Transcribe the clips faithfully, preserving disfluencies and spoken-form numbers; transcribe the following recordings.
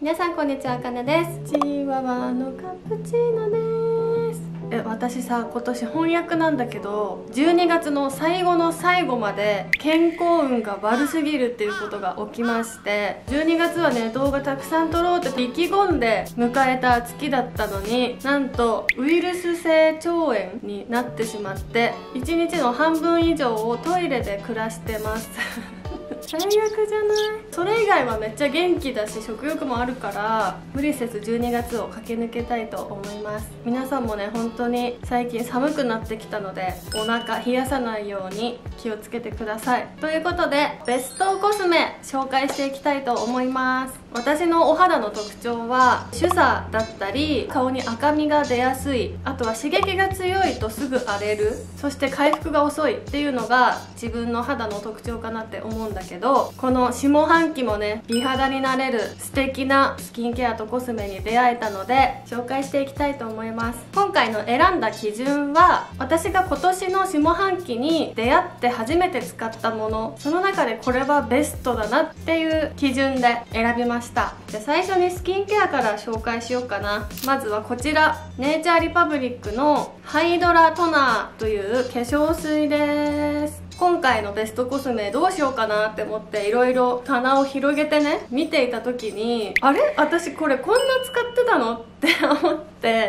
皆さんこんにちは、あかねです。チワワのカプチーノです。え私さ、今年翻訳なんだけどじゅうにがつの最後の最後まで健康運が悪すぎるっていうことが起きまして、じゅうにがつはね動画たくさん撮ろうって意気込んで迎えた月だったのに、なんとウイルス性腸炎になってしまっていちにちの半分以上をトイレで暮らしてます最悪じゃない？それ以外はめっちゃ元気だし食欲もあるから無理せずじゅうにがつを駆け抜けたいと思います。皆さんもね本当に最近寒くなってきたのでお腹冷やさないように気をつけてください。ということでベストコスメ紹介していきたいと思います。私のお肌の特徴は主査だったり顔に赤みが出やすい、あとは刺激が強いとすぐ荒れる、そして回復が遅いっていうのが自分の肌の特徴かなって思うんだけど、この下半期もね美肌になれる素敵なスキンケアとコスメに出会えたので紹介していきたいと思います。今回の選んだ基準は私が今年の下半期に出会って初めて使ったもの、その中でこれはベストだなっていう基準で選びました。じゃあ最初にスキンケアから紹介しようかな。まずはこちらネイチャーリパブリックのハイドラトナーという化粧水です。今回のベストコスメどうしようかなって思っていろいろ棚を広げてね見ていた時に、あれ私これこんな使ってたのって思って、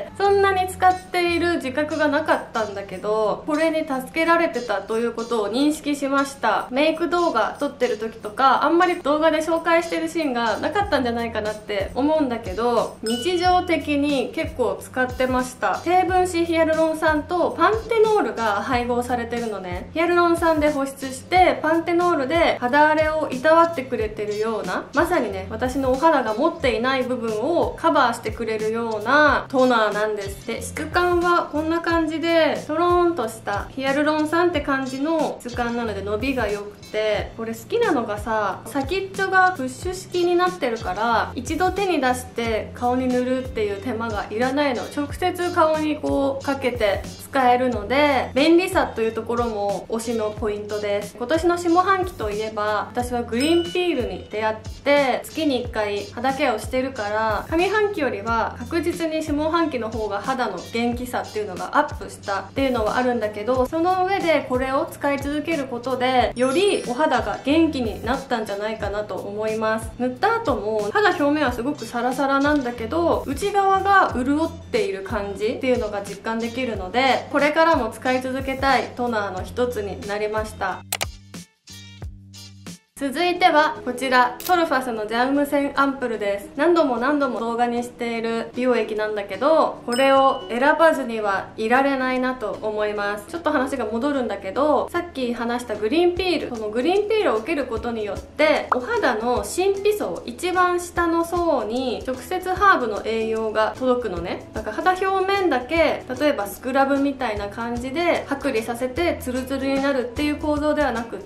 そんなに使っている自覚がなかったんだけどこれに助けられてたということを認識しました。メイク動画撮ってる時とかあんまり動画で紹介してるシーンがなかったんじゃないかなって思うんだけど、日常的に結構使ってました。低分子ヒアルロン酸とパンテノールが配合されてるのね。ヒアルロン酸で保湿してパンテノールで肌荒れをいたわってくれてるような、まさにね私のお肌が持っていない部分をカバーしてくれるようなトナーなんです。で質感はこんな感じでトローンとしたヒアルロン酸って感じの質感なので伸びが良くて、これ好きなのがさ先っちょがプッシュ式になってるから一度手に出して顔に塗るっていう手間がいらないの。直接顔にこうかけて使えるので便利さというところも推しのポイントです。今年の下半期といえば私はグリーンピールに出会って月にいっかい肌ケアをしてるから上半期よりは確実に下半期の方が肌の元気さっていうのがアップしたっていうのはあるんだけど、その上でこれを使い続けることでよりお肌が元気になったんじゃないかなと思います。塗った後も肌表面はすごくサラサラなんだけど内側が潤っている感じっていうのが実感できるので、これからも使い続けたいトナーの一つになりました。続いてはこちらソルファスのジャーム栓アンプルです。何度も何度も動画にしている美容液なんだけどこれを選ばずにはいられないなと思います。ちょっと話が戻るんだけどさっき話したグリーンピール、このグリーンピールを受けることによってお肌の真皮層一番下の層に直接ハーブの栄養が届くのね。だから肌表面だけ例えばスクラブみたいな感じで剥離させてツルツルになるっていう構造ではなくって、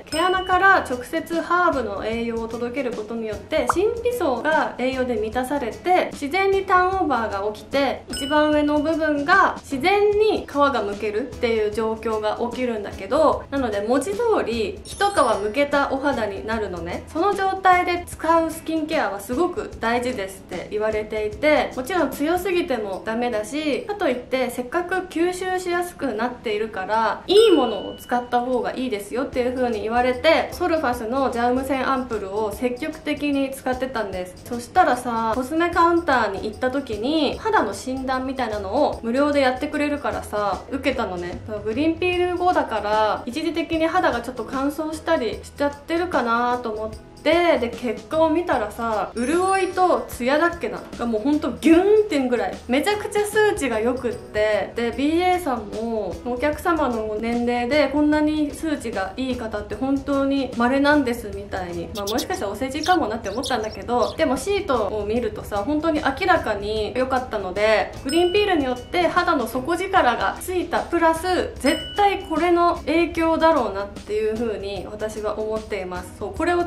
毛穴から直接ハーブの栄養を届けることによって真皮層が栄養で満たされて自然にターンオーバーが起きて一番上の部分が自然に皮がむけるっていう状況が起きるんだけど、なので文字通り一皮むけたお肌になるのね。その状態で使うスキンケアはすごく大事ですって言われていて、もちろん強すぎてもダメだし、かといってせっかく吸収しやすくなっているからいいものを使った方がいいですよっていう風に言われてソルファスのジャーム栓アンプルを積極的に使ってたんです。そしたらさコスメカウンターに行った時に肌の診断みたいなのを無料でやってくれるからさ受けたのね。グリーンピール後だから一時的に肌がちょっと乾燥したりしちゃってるかなと思ってで, で結果を見たらさ潤いとツヤだっけながもうほんとギューンってんぐらいめちゃくちゃ数値がよくって、で ビーエー さんもお客様の年齢でこんなに数値がいい方って本当に稀なんですみたいに、まあ、もしかしたらお世辞かもなって思ったんだけど、でもシートを見るとさ本当に明らかに良かったのでグリーンピールによって肌の底力がついたプラス絶対これの影響だろうなっていう風に私は思っています。そうこれを使い続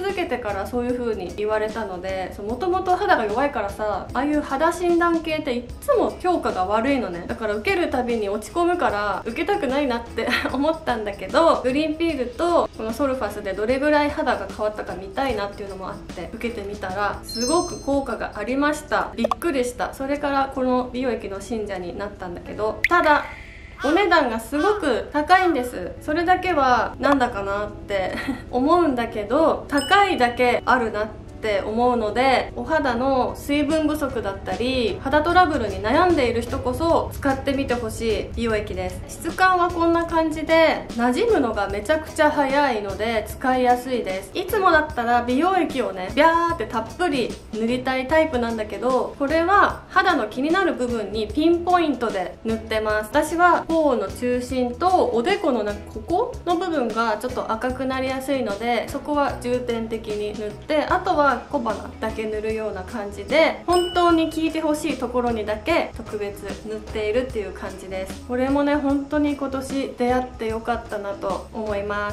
続けてからそういう風に言われたので、もともと肌が弱いからさ、ああいう肌診断系っていっつも評価が悪いのね。だから受けるたびに落ち込むから受けたくないなって思ったんだけど、グリーンピールとこのソルファスでどれぐらい肌が変わったか見たいなっていうのもあって受けてみたら、すごく効果がありました。びっくりした。それからこの美容液の信者になったんだけど、ただお値段がすごく高いんです。それだけはなんだかなって思うんだけど、高いだけあるなってって思うので、お肌の水分不足だったり肌トラブルに悩んでいる人こそ使ってみてほしい美容液です。質感はこんな感じで馴染むのがめちゃくちゃ早いので使いやすいです。いつもだったら美容液をねビャーってたっぷり塗りたいタイプなんだけど、これは肌の気になる部分にピンポイントで塗ってます。私は頬の中心とおでこのなんかここの部分がちょっと赤くなりやすいので、そこは重点的に塗って、あとは小鼻だけ塗るような感じで、本当に効いてほしいところにだけ特別塗っているっていう感じです。これもね本当に今年出会ってよかったなと思います。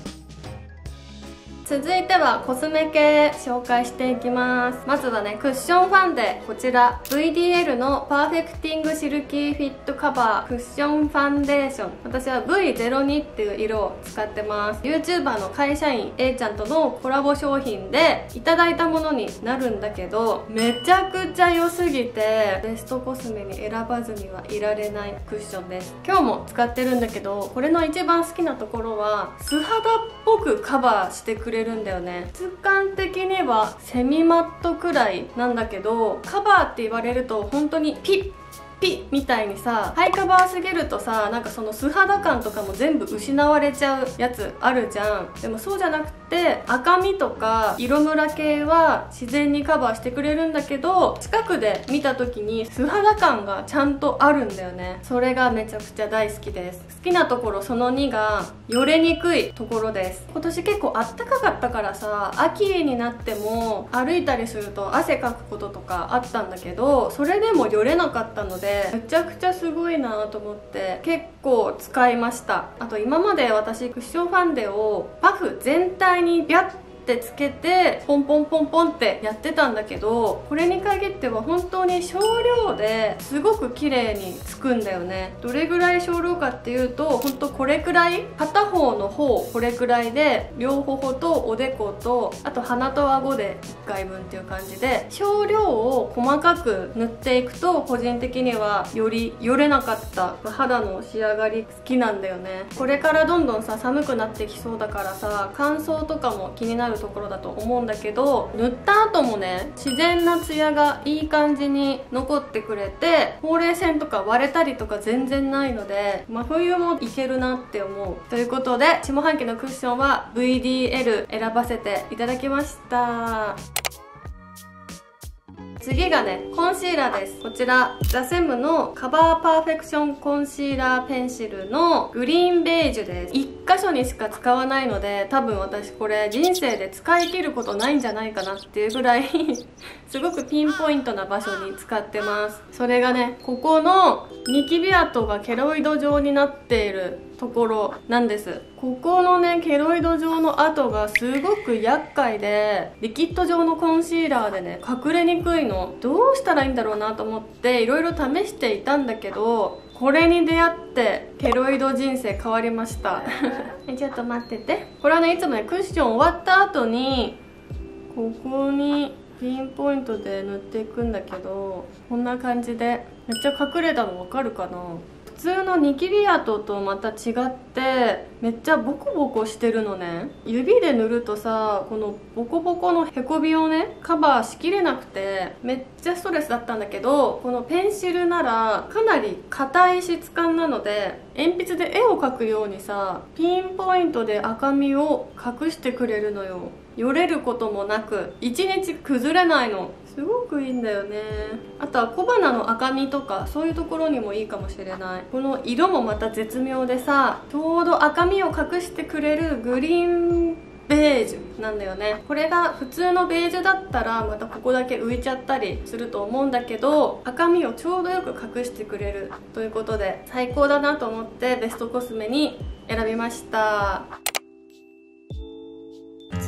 続いてはコスメ系紹介していきます。まずはねクッションファンデ、こちら ブイディーエル のパーフェクティングシルキーフィットカバークッションファンデーション、私は ブイゼロに っていう色を使ってます。 YouTuber の会社員 A ちゃんとのコラボ商品でいただいたものになるんだけど、めちゃくちゃ良すぎてベストコスメに選ばずにはいられないクッションです。今日も使ってるんだけど、これの一番好きなところは素肌っぽくカバーしてくれるんだよね。質感的にはセミマットくらいなんだけど、カバーって言われると本当にピッピッみたいにさ、ハイカバーすぎるとさ、なんかその素肌感とかも全部失われちゃうやつあるじゃん。でもそうじゃなくて赤みとか色ムラ系は自然にカバーしてくれるんだけど、近くで見た時に素肌感がちゃんとあるんだよね。それがめちゃくちゃ大好きです。好きなところそのにがよれにくいところです。今年結構あったかかったからさ、秋になっても歩いたりすると汗かくこととかあったんだけど、それでもよれなかったのでめちゃくちゃすごいなと思って結構使いました。あと今まで私クッションファンデをパフ全体にビャッってつけてポンポンポンポンってやってたんだけど、これに限っては本当に少量ですごく綺麗につくんだよね。どれぐらい少量かっていうと、本当これくらい、片方の方これくらいで、両頬とおでことあと鼻と顎でいっかいぶんっていう感じで少量を細かく塗っていくと、個人的にはよりよれなかった肌の仕上がり好きなんだよね。これからどんどんさ寒くなってきそうだからさ、乾燥とかも気になるところだと思うんだけど、塗った後もね自然なツヤがいい感じに残ってくれて、ほうれい線とか割れたりとか全然ないので、真冬もいけるなって思う。ということで下半期のクッションは ブイディーエル 選ばせていただきました。次がねコンシーラーです。こちらザセムのカバーパーフェクションコンシーラーペンシルのグリーンベージュです。いっ箇所にしか使わないので、多分私これ人生で使い切ることないんじゃないかなっていうぐらいすごくピンポイントな場所に使ってます。それがねここのニキビ跡がケロイド状になっているところなんです。ここのねケロイド状の跡がすごく厄介で、リキッド状のコンシーラーでね隠れにくいの。どうしたらいいんだろうなと思っていろいろ試していたんだけど、これに出会ってケロイド人生変わりましたちょっと待ってて。これはねいつもねクッション終わった後にここにピンポイントで塗っていくんだけど、こんな感じでめっちゃ隠れたの分かるかな。普通のニキビ跡とまた違ってめっちゃボコボコしてるのね。指で塗るとさ、このボコボコのへこみをねカバーしきれなくてめっちゃストレスだったんだけど、このペンシルならかなり硬い質感なので、鉛筆で絵を描くようにさピンポイントで赤みを隠してくれるのよ。よれることもなくいちにち崩れないの。すごくいいんだよね。あとは小鼻の赤みとかそういうところにもいいかもしれない。この色もまた絶妙でさ、ちょうど赤みを隠してくれるグリーンベージュなんだよね。これが普通のベージュだったらまたここだけ浮いちゃったりすると思うんだけど、赤みをちょうどよく隠してくれるということで最高だなと思ってベストコスメに選びました。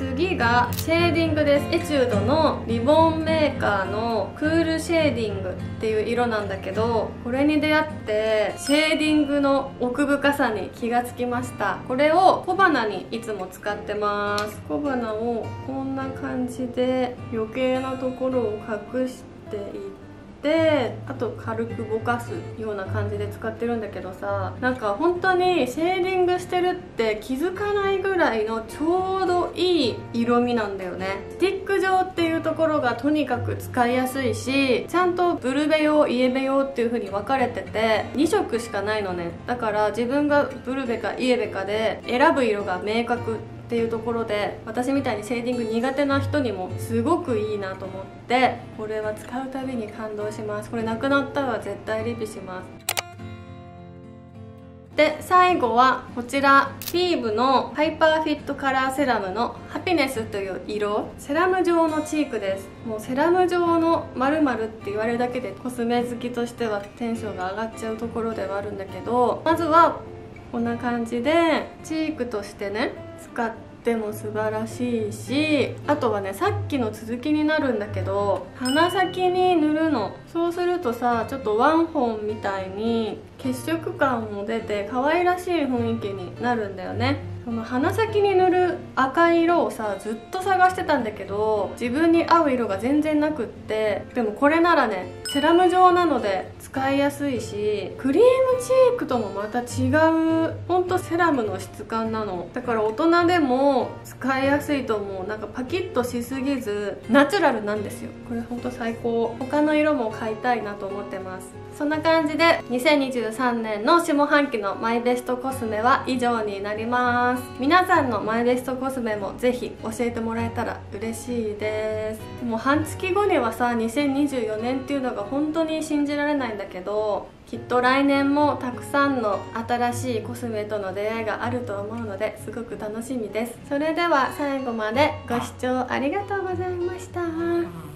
次がシェーディングです。エチュードのリボンメーカーのクールシェーディングっていう色なんだけど、これに出会ってシェーディングの奥深さに気がつきました。これを小鼻にいつも使ってます。小鼻をこんな感じで余計なところを隠していってであと軽くぼかすような感じで使ってるんだけどさ、なんか本当にシェーディングしてるって気づかないぐらいのちょうどいい色味なんだよね。スティック状っていうところがとにかく使いやすいし、ちゃんとブルベ用イエベ用っていう風に分かれててにしょくしかないのね。だから自分がブルベかイエベかで選ぶ色が明確っていうところで、私みたいにシェーディング苦手な人にもすごくいいなと思って、これは使うたびに感動します。これなくなったら絶対リピします。で最後はこちらフィーブのハイパーフィットカラーセラムのハピネスという色、セラム状のチークです。もうセラム状の〇〇って言われるだけでコスメ好きとしてはテンションが上がっちゃうところではあるんだけど、まずはこんな感じでチークとしてね使っても素晴らしいし、あとはねさっきの続きになるんだけど鼻先に塗るの。そうするとさちょっとワンホンみたいに血色感も出て可愛らしい雰囲気になるんだよね。その鼻先に塗る赤い色をさずっと探してたんだけど自分に合う色が全然なくって、でもこれならねセラム状なので使いやすいし、クリームチークともまた違うほんとセラムの質感なの。だから大人でも使いやすいと思う。なんかパキッとしすぎずナチュラルなんですよ。これほんと最高。他の色も買いたいなと思ってます。そんな感じでにせんにじゅうさんねんの下半期のマイベストコスメは以上になります。皆さんのマイベストコスメもぜひ教えてもらえたら嬉しいです。でも半月後にはさにせんにじゅうよねんっていうのが本当に信じられないんだけど、きっと来年もたくさんの新しいコスメとの出会いがあると思うのですごく楽しみです。それでは最後までご視聴ありがとうございました。